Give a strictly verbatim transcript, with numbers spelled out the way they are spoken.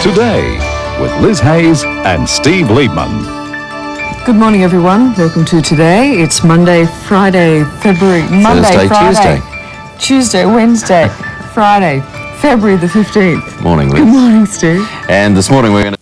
Today with Liz Hayes and Steve Liebmann. Good morning, everyone. Welcome to Today. It's Monday, Friday, February... Monday, Thursday, Friday, Tuesday. Tuesday, Wednesday, Friday, February the fifteenth. Morning, Liz. Good morning, Steve. And this morning we're going to